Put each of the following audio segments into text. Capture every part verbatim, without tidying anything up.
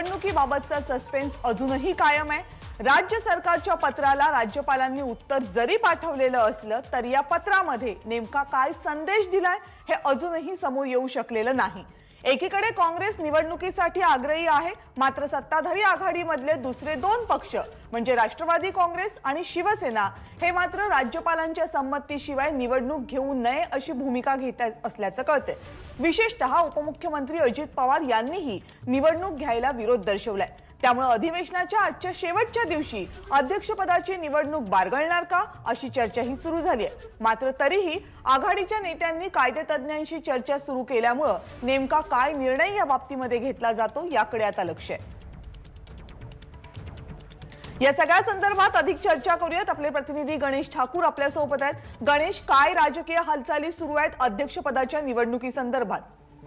निवडणुकीबाबतचा suspense अजूनही कायम आहे। राज्य सरकारच्या पत्राला राज्यपालांनी उत्तर जरी पाठवलेलं असलं तरी या पत्रामध्ये नेमका काय संदेश दिलाय हे अजूनही समोर येऊ शकलेलं नाही। एकीकडे काँग्रेस निवडणुकीसाठी आग्रही आहे, मात्र सत्ताधारी आघाडीमधले दुसरे दोन पक्ष म्हणजे राष्ट्रवादी काँग्रेस आणि शिवसेना हे मात्र राज्यपालांच्या संमतीशिवाय निवडणूक घेऊ नये अशी भूमिका घेत असल्याचं कळते। विशेषतः उपमुख्यमंत्री अजित पवार यांनीही निवडणूक घ्यायला विरोध दर्शवलाय। त्यामुळे अधिवेशनाच्या आजच्या शेवटच्या दिवशी अध्यक्षपदाची निवडणूक बारगळणार का अशी चर्चाही सुरू झाली आहे। मात्र तरीही आघाडीच्या नेत्यांनी कायदेतज्ञांशी चर्चा सुरू केल्यामुळे नेमका काय निर्णय या बाबतीमध्ये घेतला जातो याकडे आता लक्ष आहे। या सगळ्या संदर्भात अधिक चर्चा करूयात। आपले प्रतिनिधी गणेश ठाकूर आपल्या सोबत आहेत। गणेश, काय राजकीय हालचाली सुरू आहेत अध्यक्षपदाच्या निवडणुकी संदर्भात?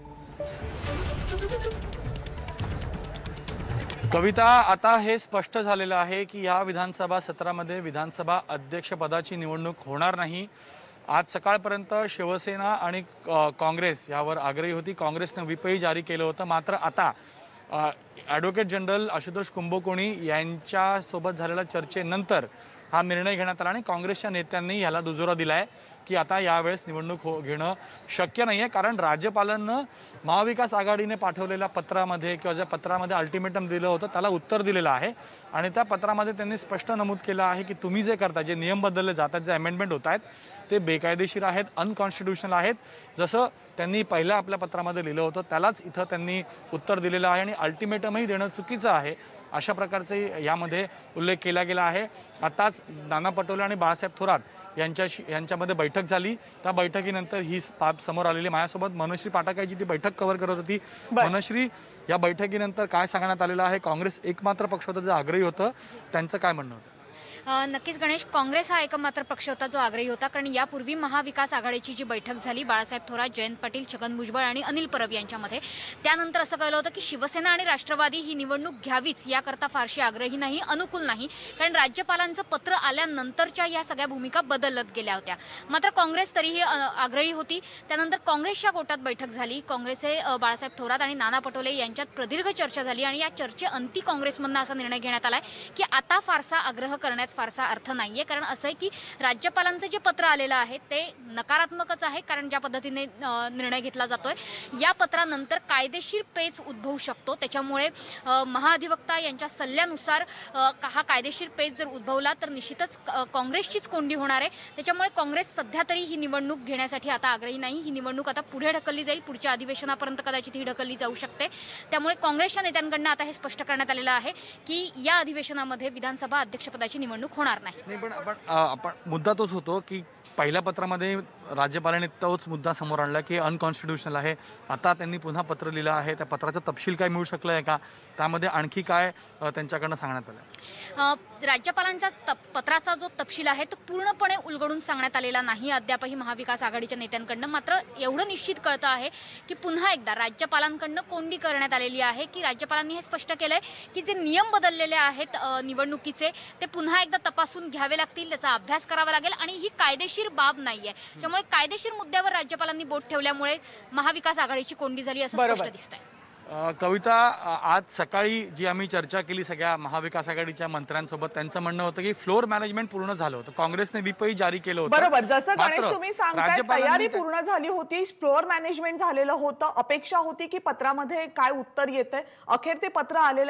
कविता, आता हे स्पष्ट झालेलं आहे की या विधानसभा सत्रामध्ये विधानसभा अध्यक्षपदाची निवडणूक होणार नाही। आज सकाळपर्यंत शिवसेना आणि काँग्रेस यावर आग्रही होती। काँग्रेसने व्हिपही जारी केलं होतं, मात्र आता ॲडव्होकेट जनरल आशुतोष कुंभकोणी यांच्यासोबत झालेल्या चर्चेनंतर हा निर्णय घेण्यात आला आणि काँग्रेसच्या नेत्यांनी याला दुजोरा दिलाय की आता यावेळेस निवडणूक हो घेणं शक्य नाही आहे, कारण राज्यपालांना महाविकास आघाडीने पाठवलेल्या पत्रामध्ये किंवा ज्या पत्रामध्ये अल्टिमेटम दिलं होतं त्याला उत्तर दिलेलं आहे आणि त्या पत्रामध्ये त्यांनी स्पष्ट नमूद केलं आहे की तुम्ही जे करता, जे नियम बदलले जातात, जे अमेंडमेंट होत आहेत ते बेकायदेशीर आहेत, अनकॉन्स्टिट्युशनल आहेत। जसं त्यांनी पहिल्या आपल्या पत्रामध्ये लिहिलं होतं त्यालाच इथं त्यांनी उत्तर दिलेलं आहे आणि अल्टिमेटमही देणं चुकीचं आहे अशा प्रकारचे यामध्ये उल्लेख केला गेला आहे। आताच नाना पटोले आणि बाळासाहेब थोरात यांच्याशी यांच्यामध्ये बैठक झाली। त्या बैठकीनंतर ही बाब समोर आलेली। माझ्यासोबत मनोश्री पाठक जी ती बैठक कव्हर करत होती। मनोश्री, या बैठकीनंतर काय सांगण्यात आलेलं आहे? काँग्रेस एकमात्र पक्ष होता जो आग्रही होतं, त्यांचं काय म्हणणं होतं? नक्कीच गणेश, काँग्रेस हा एकमात्र पक्ष होता जो आग्रही होता, कारण यापूर्वी महाविकास आघाडीची जी बैठक झाली बाळासाहेब थोरात, जयंत पाटील, छगन भुजबळ आणि अनिल परब यांच्यामध्ये, त्यानंतर असं कळलं होतं की शिवसेना आणि राष्ट्रवादी ही निवडणूक घ्यावीच याकरता फारशी आग्रही नाही, अनुकूल नाही, कारण राज्यपालांचं पत्र आल्यानंतरच्या या सगळ्या भूमिका बदलत गेल्या होत्या। मात्र काँग्रेस तरीही आग्रही होती। त्यानंतर काँग्रेसच्या गोटात बैठक झाली। काँग्रेसचे बाळासाहेब थोरात आणि नाना पटोले यांच्यात प्रदीर्घ चर्चा झाली आणि या चर्चेअंती काँग्रेसमधून असा निर्णय घेण्यात आलाय की आता फारसा आग्रह करण्यात फारसा अर्थ नाहीये, कारण असं आहे की राज्यपालांचं जे पत्र आलेलं आहे ते नकारात्मकच आहे, कारण ज्या पद्धतीने निर्णय घेतला जातोय या पत्रानंतर कायदेशीर पेच उद्भवू शकतो। त्याच्यामुळे महाधिवक्ता यांच्या सल्ल्यानुसार हा कायदेशीर पेच जर उद्भवला तर निश्चितच काँग्रेसचीच कोंडी होणार आहे। त्याच्यामुळे काँग्रेस सध्या तरी ही निवडणूक घेण्यासाठी आता आग्रही नाही। ही निवडणूक आता पुढे ढकलली जाईल, पुढच्या अधिवेशनापर्यंत कदाचित ही ढकलली जाऊ शकते। त्यामुळे काँग्रेसच्या नेत्यांकडून आता हे स्पष्ट करण्यात आलेलं आहे की या अधिवेशनामध्ये विधानसभा अध्यक्षपदाची निवडणूक होणार नाही। पण आपण आपण मुद्दा तोच होतो की पहिल्या पत्रामध्ये राज्यपालांनी तोच मुद्दा समोर आणला की अनकॉन्स्टिट्युशनल आहे। आता त्यांनी पुन्हा पत्र लिहिलं आहे, त्या पत्राचा तपशील काय मिळू शकलं आहे का? त्यामध्ये आणखी काय त्यांच्याकडनं सांगण्यात आलं? राज्यपालांच्या पत्राचा जो तपशील आहे तो पूर्णपणे उलगडून सांगण्यात आलेला नाही अद्यापही महाविकास आघाडीच्या नेत्यांकडनं। मात्र एवढं निश्चित कळतं आहे की पुन्हा एकदा राज्यपालांकडनं कोंडी करण्यात आलेली आहे, की राज्यपालांनी हे स्पष्ट केलंय की जे नियम बदललेले आहेत निवडणुकीचे ते पुन्हा एकदा तपासून घ्यावे लागतील, त्याचा अभ्यास करावा लागेल आणि ही कायदेशीर बाब नाहीये। त्यामुळे कायदेशीर मुद्द्यावर राज्यपालांनी बोट ठेवल्यामुळे महाविकास आघाडीची कोंडी झाली असं स्पष्ट दिसतंय। कविता, आज सकाळी जी आम्ही चर्चा केली सगळ्या महाविकास आघाडीच्या मंत्र्यांसोबत, त्यांचं म्हणणं होतं की फ्लोर मॅनेजमेंट पूर्ण झालं होतं, काँग्रेसने व्हिपही जारी केलं होतं। बरोबर, जसं गणेश तुम्ही सांगताय तयारी पूर्ण झाली होती, फ्लोर मॅनेजमेंट झालेलं होतं, अपेक्षा होती की पत्रामध्ये काय उत्तर येतंय, अखेर ते पत्र आलेलं